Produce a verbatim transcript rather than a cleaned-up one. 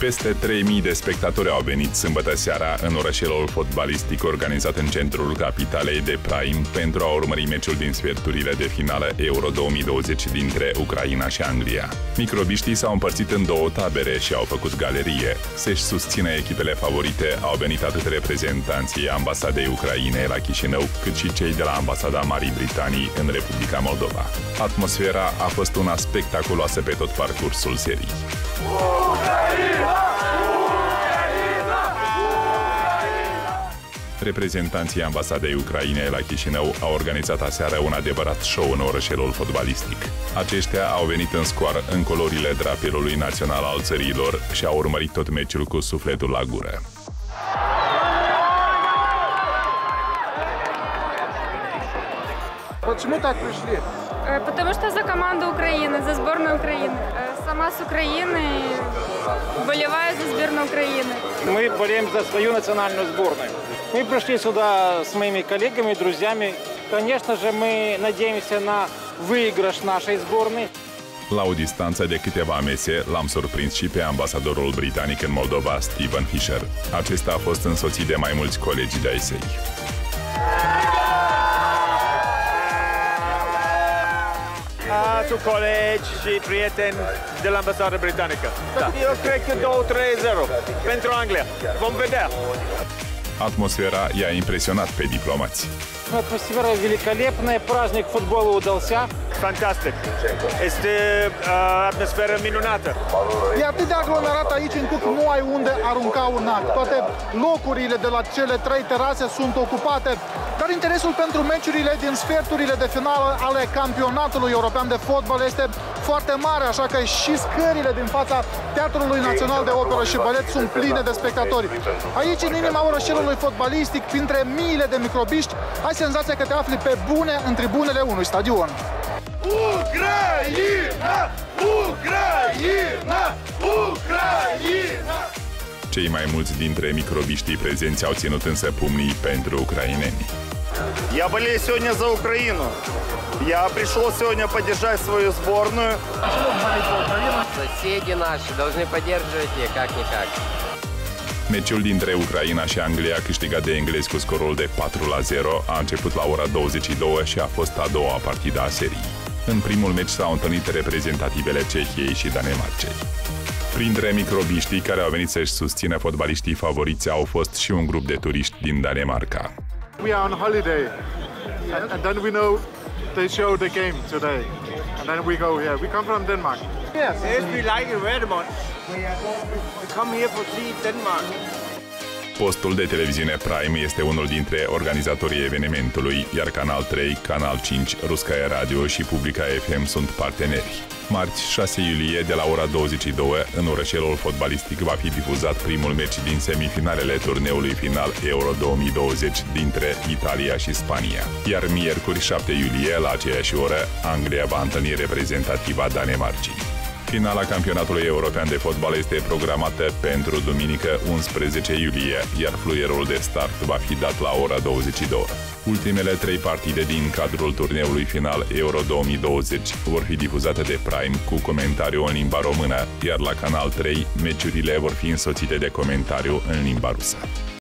Peste trei mii de spectatori au venit sâmbătă seara în orășelul fotbalistic organizat în centrul capitalei de Prime pentru a urmări meciul din sferturile de finală Euro două mii douăzeci dintre Ucraina și Anglia. Microbiștii s-au împărțit în două tabere și au făcut galerie. Să-și susțină echipele favorite au venit atât reprezentanții ambasadei Ucrainei la Chișinău, cât și cei de la ambasada Marii Britanii în Republica Moldova. Atmosfera a fost una spectaculoasă pe tot parcursul serii. Reprezentanții ambasadei Ucrainei la Chișinău au organizat aseară un adevărat show în orășelul fotbalistic. Aceștia au venit în scoară în culorile drapelului național al țărilor și au urmărit tot meciul cu sufletul la gură. Почему так пришли? Потому что за команду Украины, за сборную Украины. Сама с Украины, болеваю за сборную Украины. Мы болеем за свою национальную сборную. Мы пришли сюда с моими коллегами, друзьями. Конечно же, мы надеемся на выигрыш нашей сборной. La o distanță de câteva mese, l-am surprins și pe ambasadorul britanic în Moldova, Stephen Fisher. Acesta a fost însoțit de mai mulți colegi de-ai săi. Cu colegi și prieteni de la ambasada britanică. Da. Eu cred că doi trei zero pentru Anglia. Vom vedea. Atmosfera i-a impresionat pe diplomați. Атмосфера великолепная, праздник футбола удался. Fantastic. Este uh, atmosferă minunată. E atât de aglomerat aici încât nu ai unde arunca un ac. Toate locurile de la cele trei terase sunt ocupate, dar interesul pentru meciurile din sferturile de finală ale campionatului european de fotbal este foarte mare, așa că și scările din fața Teatrului Național de Operă și Balet sunt pline de spectatori. Aici, în inima orășelului fotbalistic, printre miile de microbiști, ai senzația că te afli pe bune în tribunele unui stadion. Ucraina! Ucraina! Ucraina! Cei mai mulți dintre microbiștii prezenți au ținut însă pumnii pentru ucraineni. Я болею сегодня за Украину. Я пришел сегодня поддержать свою сборную. Соседи наши должны поддерживать их, как-никак. Meciul dintre Ucraina și Anglia, câștigat de englezi cu scorul de patru la zero, a început la ora douăzeci și două și a fost a doua partidă a serii. În primul meci s-au întâlnit reprezentativele Cehiei și Danemarcei. Printre microbiștii care au venit să-și susțină fotbaliștii favoriți au fost și un grup de turiști din Danemarca. We are on holiday, and, and then we know they show the game today, and then we go here. We come from Denmark. Yes, yes, we like it very much. We come here to see Denmark. Postul de televiziune Prime este unul dintre organizatorii evenimentului, iar Canal trei, Canal cinci, Ruskaya Radio și Publica F M sunt parteneri. Marți, șase iulie, de la ora douăzeci și două, în orășelul fotbalistic va fi difuzat primul meci din semifinalele turneului final Euro două mii douăzeci dintre Italia și Spania. Iar miercuri, șapte iulie, la aceeași oră, Anglia va întâlni reprezentativa Danemarcii. Finala campionatului european de fotbal este programată pentru duminică unsprezece iulie, iar fluierul de start va fi dat la ora douăzeci și două. Ultimele trei partide din cadrul turneului final Euro două mii douăzeci vor fi difuzate de Prime cu comentariu în limba română, iar la Canal trei meciurile vor fi însoțite de comentariu în limba rusă.